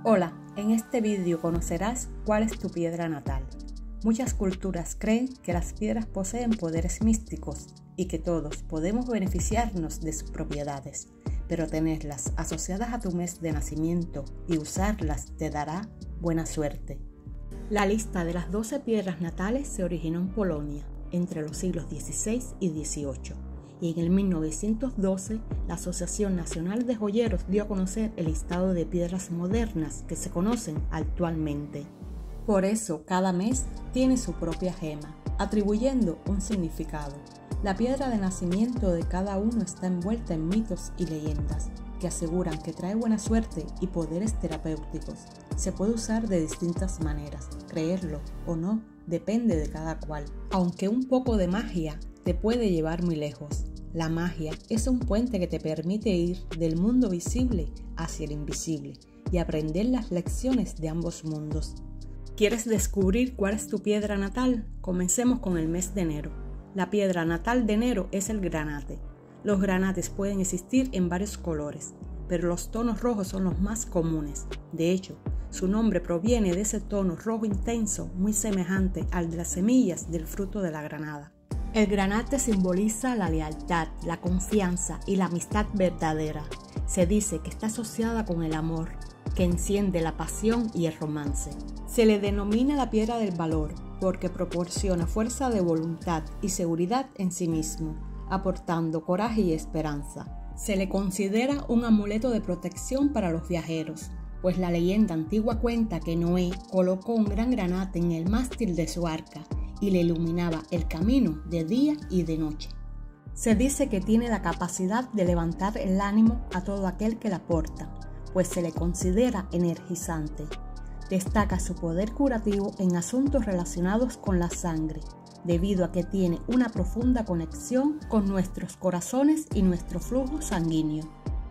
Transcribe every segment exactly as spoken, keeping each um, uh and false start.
Hola, en este vídeo conocerás cuál es tu piedra natal. Muchas culturas creen que las piedras poseen poderes místicos y que todos podemos beneficiarnos de sus propiedades, pero tenerlas asociadas a tu mes de nacimiento y usarlas te dará buena suerte. La lista de las doce piedras natales se originó en Polonia entre los siglos dieciséis y dieciocho. Y en el mil novecientos doce, la Asociación Nacional de Joyeros dio a conocer el listado de piedras modernas que se conocen actualmente. Por eso, cada mes tiene su propia gema, atribuyendo un significado. La piedra de nacimiento de cada uno está envuelta en mitos y leyendas que aseguran que trae buena suerte y poderes terapéuticos. Se puede usar de distintas maneras, creerlo o no, depende de cada cual. Aunque un poco de magia te puede llevar muy lejos. La magia es un puente que te permite ir del mundo visible hacia el invisible y aprender las lecciones de ambos mundos. ¿Quieres descubrir cuál es tu piedra natal? Comencemos con el mes de enero. La piedra natal de enero es el granate. Los granates pueden existir en varios colores, pero los tonos rojos son los más comunes. De hecho, su nombre proviene de ese tono rojo intenso muy semejante al de las semillas del fruto de la granada. El granate simboliza la lealtad, la confianza y la amistad verdadera. Se dice que está asociada con el amor, que enciende la pasión y el romance. Se le denomina la piedra del valor porque proporciona fuerza de voluntad y seguridad en sí mismo, aportando coraje y esperanza. Se le considera un amuleto de protección para los viajeros, pues la leyenda antigua cuenta que Noé colocó un gran granate en el mástil de su arca y le iluminaba el camino de día y de noche. Se dice que tiene la capacidad de levantar el ánimo a todo aquel que la porta, pues se le considera energizante. Destaca su poder curativo en asuntos relacionados con la sangre, debido a que tiene una profunda conexión con nuestros corazones y nuestro flujo sanguíneo.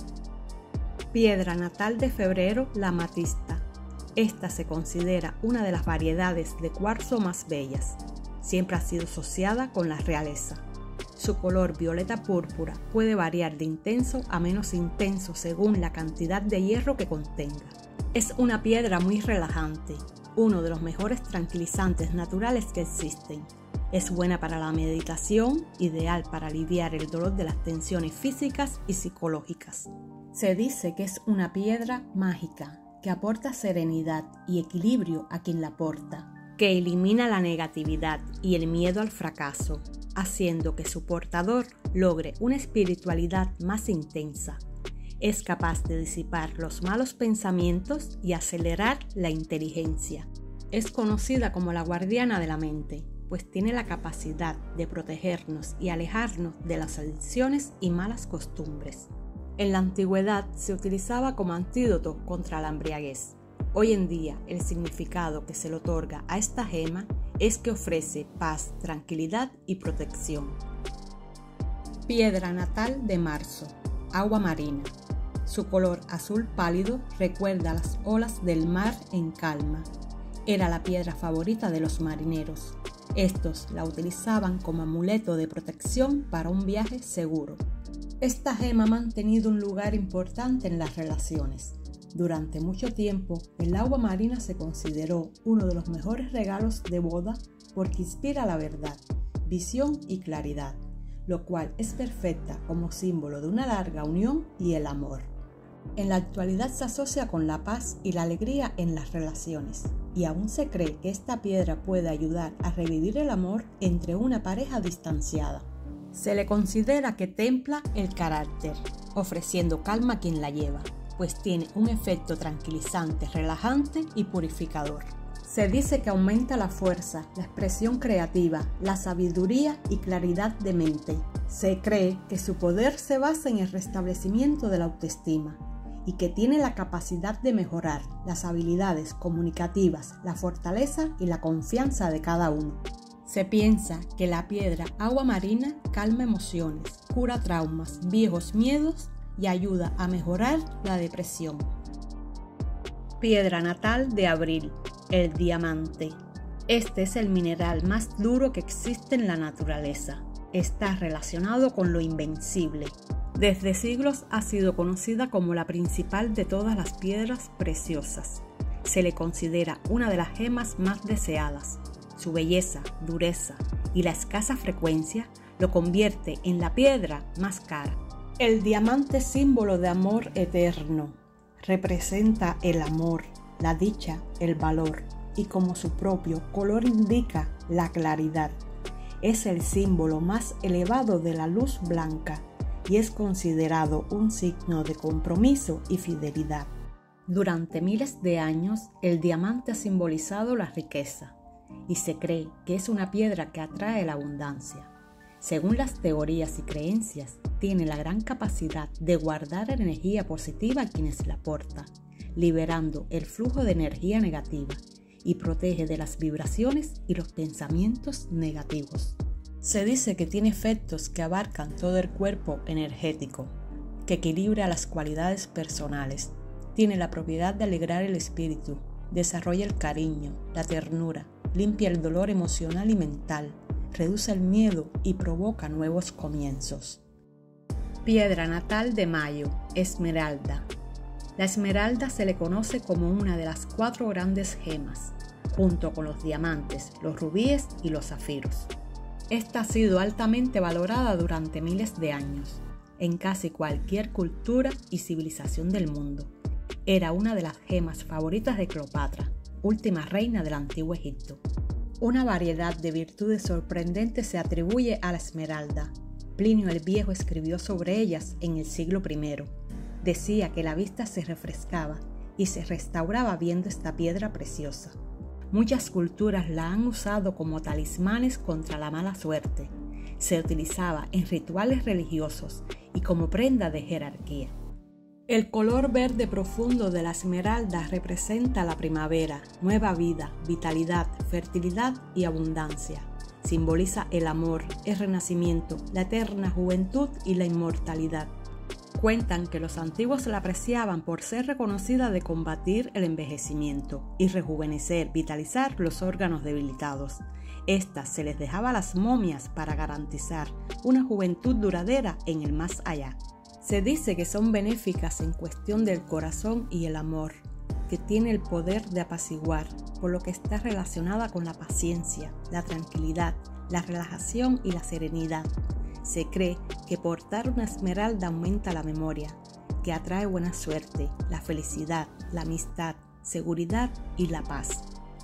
Piedra natal de febrero, la amatista. Esta se considera una de las variedades de cuarzo más bellas. Siempre ha sido asociada con la realeza. Su color violeta púrpura puede variar de intenso a menos intenso según la cantidad de hierro que contenga. Es una piedra muy relajante, uno de los mejores tranquilizantes naturales que existen. Es buena para la meditación, ideal para aliviar el dolor de las tensiones físicas y psicológicas. Se dice que es una piedra mágica que aporta serenidad y equilibrio a quien la porta, que elimina la negatividad y el miedo al fracaso, haciendo que su portador logre una espiritualidad más intensa. Es capaz de disipar los malos pensamientos y acelerar la inteligencia. Es conocida como la guardiana de la mente, pues tiene la capacidad de protegernos y alejarnos de las adicciones y malas costumbres. En la antigüedad se utilizaba como antídoto contra la embriaguez. Hoy en día, el significado que se le otorga a esta gema es que ofrece paz, tranquilidad y protección. Piedra natal de marzo, agua marina. Su color azul pálido recuerda las olas del mar en calma. Era la piedra favorita de los marineros. Estos la utilizaban como amuleto de protección para un viaje seguro. Esta gema ha mantenido un lugar importante en las relaciones. Durante mucho tiempo, el agua marina se consideró uno de los mejores regalos de boda porque inspira la verdad, visión y claridad, lo cual es perfecta como símbolo de una larga unión y el amor. En la actualidad se asocia con la paz y la alegría en las relaciones, y aún se cree que esta piedra puede ayudar a revivir el amor entre una pareja distanciada. Se le considera que templa el carácter, ofreciendo calma a quien la lleva, pues tiene un efecto tranquilizante, relajante y purificador. Se dice que aumenta la fuerza, la expresión creativa, la sabiduría y claridad de mente. Se cree que su poder se basa en el restablecimiento de la autoestima y que tiene la capacidad de mejorar las habilidades comunicativas, la fortaleza y la confianza de cada uno. Se piensa que la piedra agua marina calma emociones, cura traumas, viejos miedos y ayuda a mejorar la depresión. Piedra natal de abril, el diamante. Este es el mineral más duro que existe en la naturaleza. Está relacionado con lo invencible. Desde siglos ha sido conocida como la principal de todas las piedras preciosas. se le considera una de las gemas más deseadas. Su belleza, dureza y la escasa frecuencia lo convierte en la piedra más cara. El diamante, símbolo de amor eterno, representa el amor, la dicha, el valor y, como su propio color indica, la claridad. Es el símbolo más elevado de la luz blanca y es considerado un signo de compromiso y fidelidad. Durante miles de años, el diamante ha simbolizado la riqueza y se cree que es una piedra que atrae la abundancia. Según las teorías y creencias, tiene la gran capacidad de guardar energía positiva a quienes la portan, liberando el flujo de energía negativa y protege de las vibraciones y los pensamientos negativos. Se dice que tiene efectos que abarcan todo el cuerpo energético, que equilibra las cualidades personales, tiene la propiedad de alegrar el espíritu, desarrolla el cariño, la ternura, limpia el dolor emocional y mental, reduce el miedo y provoca nuevos comienzos. Piedra natal de Mayo, esmeralda. La esmeralda se le conoce como una de las cuatro grandes gemas, junto con los diamantes, los rubíes y los zafiros. Esta ha sido altamente valorada durante miles de años, en casi cualquier cultura y civilización del mundo. Era una de las gemas favoritas de Cleopatra, última reina del antiguo Egipto. Una variedad de virtudes sorprendentes se atribuye a la esmeralda. Plinio el Viejo escribió sobre ellas en el siglo primero. Decía que la vista se refrescaba y se restauraba viendo esta piedra preciosa. Muchas culturas la han usado como talismanes contra la mala suerte. Se utilizaba en rituales religiosos y como prenda de jerarquía. El color verde profundo de la esmeralda representa la primavera, nueva vida, vitalidad, fertilidad y abundancia. Simboliza el amor, el renacimiento, la eterna juventud y la inmortalidad. Cuentan que los antiguos la apreciaban por ser reconocida de combatir el envejecimiento y rejuvenecer, vitalizar los órganos debilitados. Estas se les dejaba a las momias para garantizar una juventud duradera en el más allá. Se dice que son benéficas en cuestión del corazón y el amor, que tiene el poder de apaciguar, por lo que está relacionada con la paciencia, la tranquilidad, la relajación y la serenidad. Se cree que portar una esmeralda aumenta la memoria, que atrae buena suerte, la felicidad, la amistad, seguridad y la paz.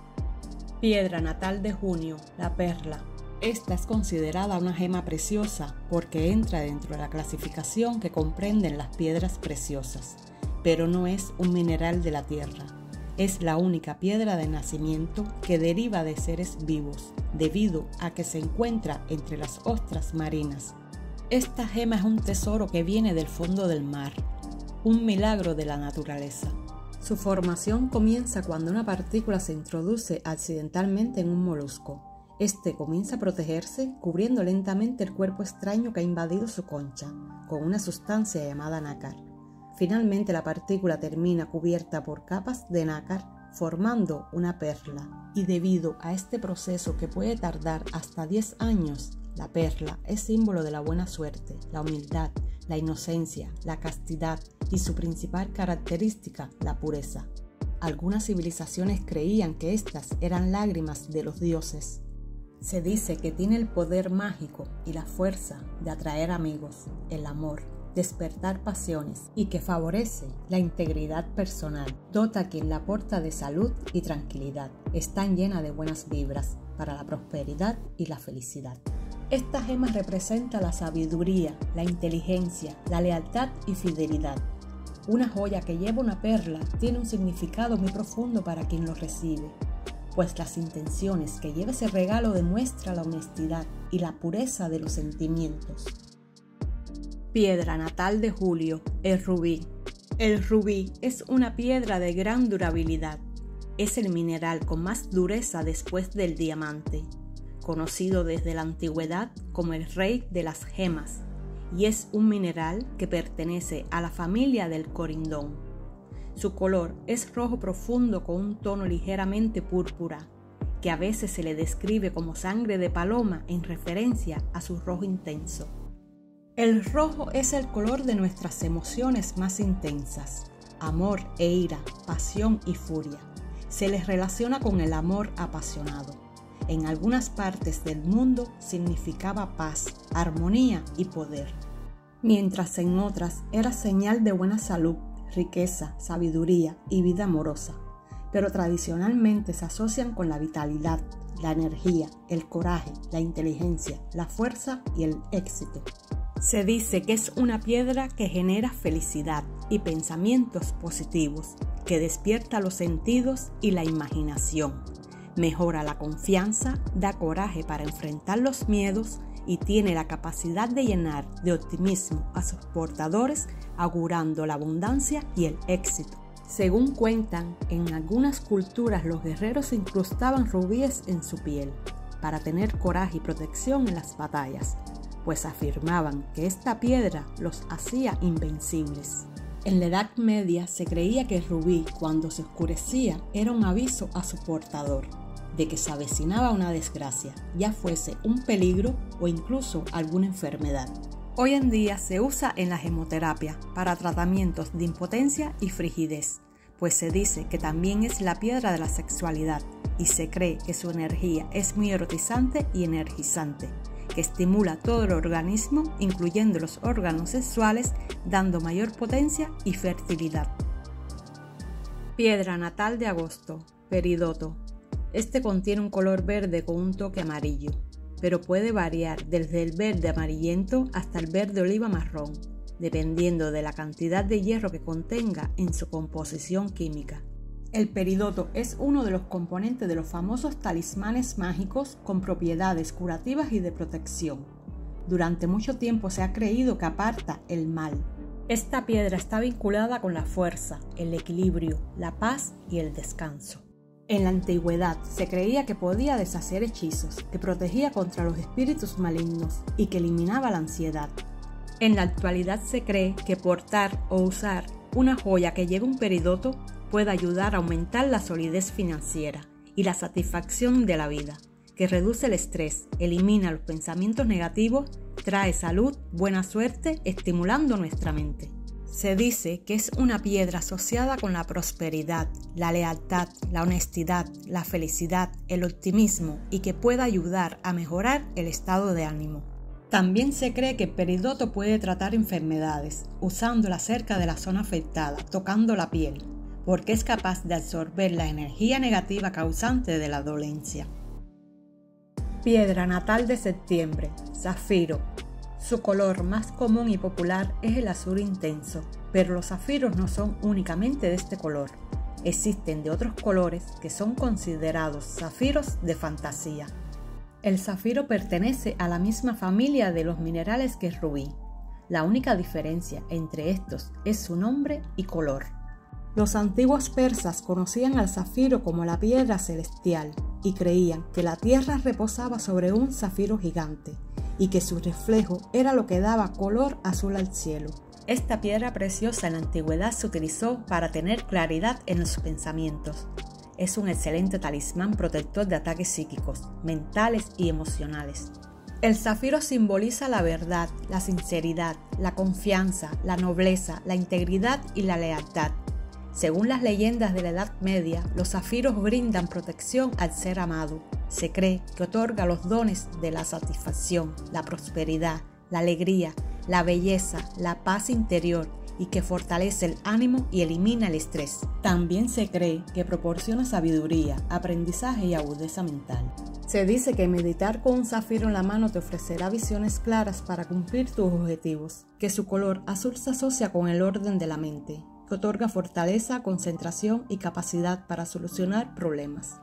Piedra natal de junio, la perla. Esta es considerada una gema preciosa porque entra dentro de la clasificación que comprenden las piedras preciosas, pero no es un mineral de la tierra. Es la única piedra de nacimiento que deriva de seres vivos, debido a que se encuentra entre las ostras marinas. Esta gema es un tesoro que viene del fondo del mar, un milagro de la naturaleza. Su formación comienza cuando una partícula se introduce accidentalmente en un molusco. Este comienza a protegerse, cubriendo lentamente el cuerpo extraño que ha invadido su concha, con una sustancia llamada nácar. Finalmente la partícula termina cubierta por capas de nácar, formando una perla. Y debido a este proceso que puede tardar hasta diez años, la perla es símbolo de la buena suerte, la humildad, la inocencia, la castidad y su principal característica, la pureza. Algunas civilizaciones creían que estas eran lágrimas de los dioses. Se dice que tiene el poder mágico y la fuerza de atraer amigos, el amor, despertar pasiones y que favorece la integridad personal. Dota a quien la porta de salud y tranquilidad. Está llena de buenas vibras para la prosperidad y la felicidad. Esta gema representa la sabiduría, la inteligencia, la lealtad y fidelidad. Una joya que lleva una perla tiene un significado muy profundo para quien lo recibe, pues las intenciones que lleva ese regalo demuestra la honestidad y la pureza de los sentimientos. Piedra natal de Julio, el rubí. El rubí es una piedra de gran durabilidad. Es el mineral con más dureza después del diamante, conocido desde la antigüedad como el rey de las gemas, y es un mineral que pertenece a la familia del corindón. Su color es rojo profundo con un tono ligeramente púrpura, que a veces se le describe como sangre de paloma en referencia a su rojo intenso. El rojo es el color de nuestras emociones más intensas, amor e ira, pasión y furia. se les relaciona con el amor apasionado. En algunas partes del mundo significaba paz, armonía y poder, mientras en otras era señal de buena salud, riqueza, sabiduría y vida amorosa. Pero tradicionalmente se asocian con la vitalidad, la energía, el coraje, la inteligencia, la fuerza y el éxito. Se dice que es una piedra que genera felicidad y pensamientos positivos, que despierta los sentidos y la imaginación, mejora la confianza, da coraje para enfrentar los miedos y tiene la capacidad de llenar de optimismo a sus portadores, augurando la abundancia y el éxito. Según cuentan, en algunas culturas los guerreros incrustaban rubíes en su piel para tener coraje y protección en las batallas, pues afirmaban que esta piedra los hacía invencibles. En la Edad Media se creía que el rubí, cuando se oscurecía, era un aviso a su portador de que se avecinaba una desgracia, ya fuese un peligro o incluso alguna enfermedad. Hoy en día se usa en la gemoterapia para tratamientos de impotencia y frigidez, pues se dice que también es la piedra de la sexualidad y se cree que su energía es muy erotizante y energizante, que estimula todo el organismo, incluyendo los órganos sexuales, dando mayor potencia y fertilidad. Piedra natal de agosto, peridoto. Este contiene un color verde con un toque amarillo, pero puede variar desde el verde amarillento hasta el verde oliva marrón, dependiendo de la cantidad de hierro que contenga en su composición química. El peridoto es uno de los componentes de los famosos talismanes mágicos con propiedades curativas y de protección. Durante mucho tiempo se ha creído que aparta el mal. Esta piedra está vinculada con la fuerza, el equilibrio, la paz y el descanso. En la antigüedad se creía que podía deshacer hechizos, que protegía contra los espíritus malignos y que eliminaba la ansiedad. En la actualidad se cree que portar o usar una joya que lleve un peridoto puede ayudar a aumentar la solidez financiera y la satisfacción de la vida, que reduce el estrés, elimina los pensamientos negativos, trae salud, buena suerte, estimulando nuestra mente. Se dice que es una piedra asociada con la prosperidad, la lealtad, la honestidad, la felicidad, el optimismo y que puede ayudar a mejorar el estado de ánimo. También se cree que el peridoto puede tratar enfermedades, usándola cerca de la zona afectada, tocando la piel, porque es capaz de absorber la energía negativa causante de la dolencia. Piedra natal de septiembre, zafiro. Su color más común y popular es el azul intenso, pero los zafiros no son únicamente de este color. Existen de otros colores que son considerados zafiros de fantasía. El zafiro pertenece a la misma familia de los minerales que el rubí. La única diferencia entre estos es su nombre y color. Los antiguos persas conocían al zafiro como la piedra celestial y creían que la tierra reposaba sobre un zafiro gigante y que su reflejo era lo que daba color azul al cielo. Esta piedra preciosa en la antigüedad se utilizó para tener claridad en los pensamientos. Es un excelente talismán protector de ataques psíquicos, mentales y emocionales. El zafiro simboliza la verdad, la sinceridad, la confianza, la nobleza, la integridad y la lealtad. Según las leyendas de la Edad Media, los zafiros brindan protección al ser amado. Se cree que otorga los dones de la satisfacción, la prosperidad, la alegría, la belleza, la paz interior y que fortalece el ánimo y elimina el estrés. También se cree que proporciona sabiduría, aprendizaje y agudeza mental. Se dice que meditar con un zafiro en la mano te ofrecerá visiones claras para cumplir tus objetivos, que su color azul se asocia con el orden de la mente, que otorga fortaleza, concentración y capacidad para solucionar problemas.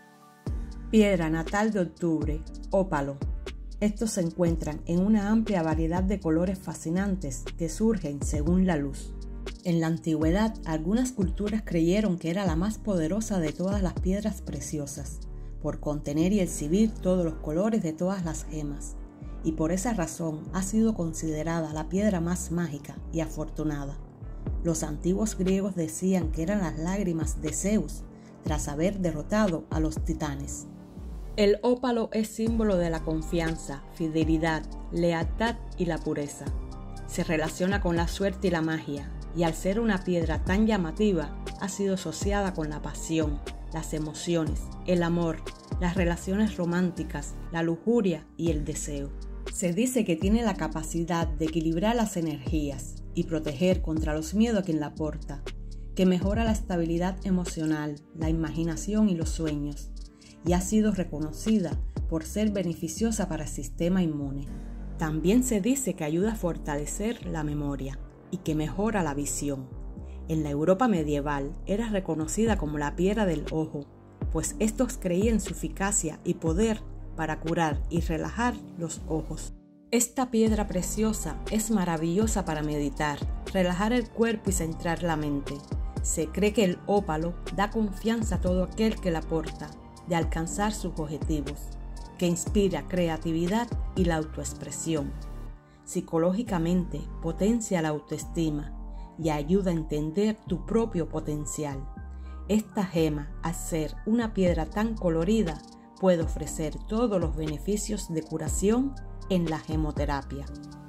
Piedra natal de octubre, ópalo. Estos se encuentran en una amplia variedad de colores fascinantes que surgen según la luz. En la antigüedad, algunas culturas creyeron que era la más poderosa de todas las piedras preciosas, por contener y exhibir todos los colores de todas las gemas, y por esa razón ha sido considerada la piedra más mágica y afortunada. Los antiguos griegos decían que eran las lágrimas de Zeus tras haber derrotado a los titanes. El ópalo es símbolo de la confianza, fidelidad, lealtad y la pureza. Se relaciona con la suerte y la magia, y al ser una piedra tan llamativa, ha sido asociada con la pasión, las emociones, el amor, las relaciones románticas, la lujuria y el deseo. Se dice que tiene la capacidad de equilibrar las energías y proteger contra los miedos a quien la porta, que mejora la estabilidad emocional, la imaginación y los sueños, y ha sido reconocida por ser beneficiosa para el sistema inmune. También se dice que ayuda a fortalecer la memoria y que mejora la visión. En la Europa medieval era reconocida como la piedra del ojo, pues estos creían en su eficacia y poder para curar y relajar los ojos. Esta piedra preciosa es maravillosa para meditar, relajar el cuerpo y centrar la mente. Se cree que el ópalo da confianza a todo aquel que la porta de alcanzar sus objetivos, que inspira creatividad y la autoexpresión. Psicológicamente potencia la autoestima y ayuda a entender tu propio potencial. Esta gema, al ser una piedra tan colorida, puede ofrecer todos los beneficios de curación en la gemoterapia.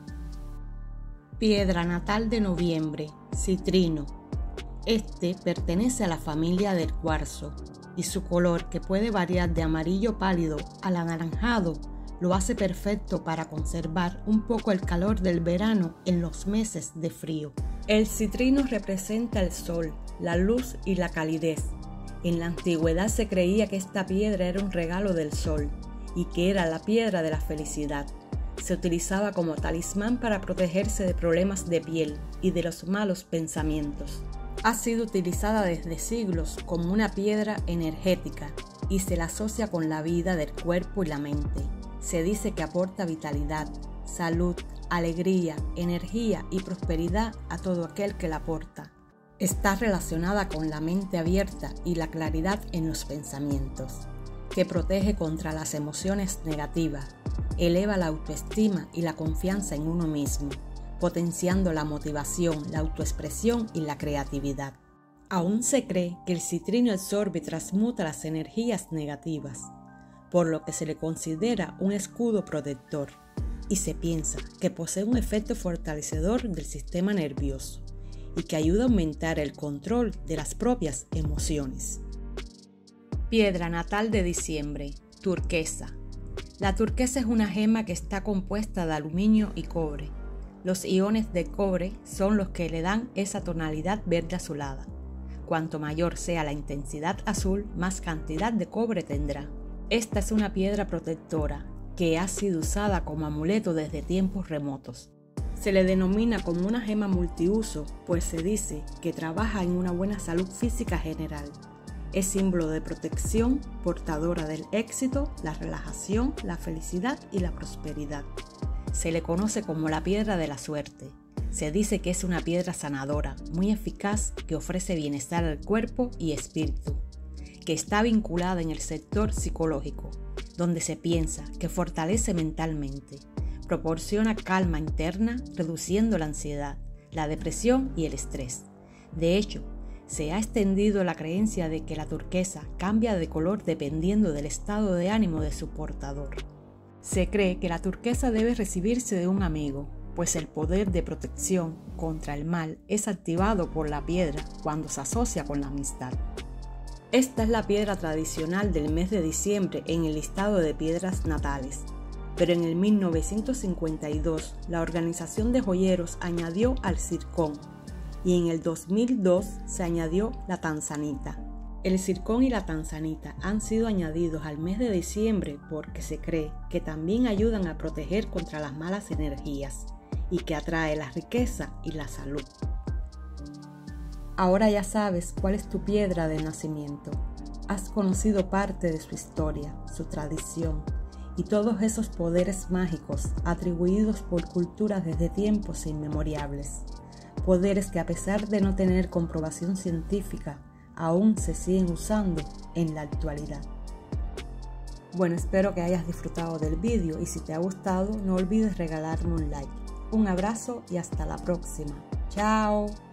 Piedra natal de noviembre, citrino. Este pertenece a la familia del cuarzo y su color, que puede variar de amarillo pálido al anaranjado, lo hace perfecto para conservar un poco el calor del verano en los meses de frío. El citrino representa el sol, la luz y la calidez. En la antigüedad se creía que esta piedra era un regalo del sol y que era la piedra de la felicidad. Se utilizaba como talismán para protegerse de problemas de piel y de los malos pensamientos. Ha sido utilizada desde siglos como una piedra energética y se la asocia con la vida del cuerpo y la mente. Se dice que aporta vitalidad, salud, alegría, energía y prosperidad a todo aquel que la porta. Está relacionada con la mente abierta y la claridad en los pensamientos, que protege contra las emociones negativas, eleva la autoestima y la confianza en uno mismo, potenciando la motivación, la autoexpresión y la creatividad. Aún se cree que el citrino absorbe y transmuta las energías negativas, por lo que se le considera un escudo protector, y se piensa que posee un efecto fortalecedor del sistema nervioso y que ayuda a aumentar el control de las propias emociones. Piedra natal de diciembre, turquesa. La turquesa es una gema que está compuesta de aluminio y cobre. Los iones de cobre son los que le dan esa tonalidad verde azulada. Cuanto mayor sea la intensidad azul, más cantidad de cobre tendrá. Esta es una piedra protectora que ha sido usada como amuleto desde tiempos remotos. Se le denomina como una gema multiuso, pues se dice que trabaja en una buena salud física general. Es símbolo de protección, portadora del éxito, la relajación, la felicidad y la prosperidad. Se le conoce como la piedra de la suerte. Se dice que es una piedra sanadora, muy eficaz, que ofrece bienestar al cuerpo y espíritu, que está vinculada en el sector psicológico, donde se piensa que fortalece mentalmente, proporciona calma interna, reduciendo la ansiedad, la depresión y el estrés. De hecho, se ha extendido la creencia de que la turquesa cambia de color dependiendo del estado de ánimo de su portador. Se cree que la turquesa debe recibirse de un amigo, pues el poder de protección contra el mal es activado por la piedra cuando se asocia con la amistad. Esta es la piedra tradicional del mes de diciembre en el listado de piedras natales, pero en el mil novecientos cincuenta y dos la Organización de Joyeros añadió al zircón y en el dos mil dos se añadió la tanzanita. El zircón y la tanzanita han sido añadidos al mes de diciembre porque se cree que también ayudan a proteger contra las malas energías y que atrae la riqueza y la salud. Ahora ya sabes cuál es tu piedra de nacimiento. Has conocido parte de su historia, su tradición y todos esos poderes mágicos atribuidos por culturas desde tiempos inmemoriales. Poderes que, a pesar de no tener comprobación científica, aún se siguen usando en la actualidad. Bueno, espero que hayas disfrutado del vídeo y si te ha gustado no olvides regalarme un like. Un abrazo y hasta la próxima. ¡Chao!